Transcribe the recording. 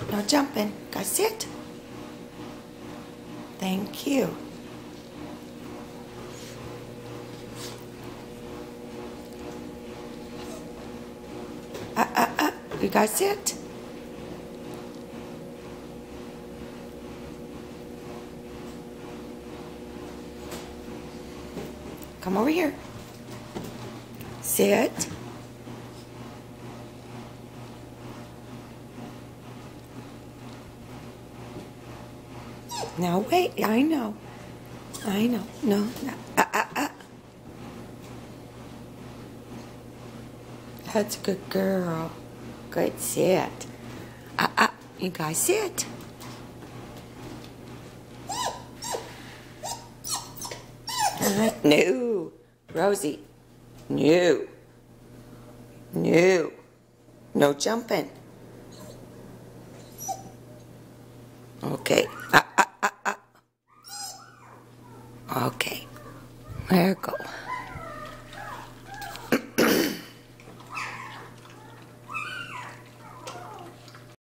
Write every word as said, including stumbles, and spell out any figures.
No jumping. Guys, sit. Thank you. Uh, uh, uh. You guys sit. Come over here. Sit. Now wait, I know. I know. No, no. Uh, uh, uh. That's a good girl. Good, sit. Uh, uh. You guys sit. Uh, no. Rosie. No. No. No jumping. Okay. Uh, uh, uh, uh. Okay. There you go.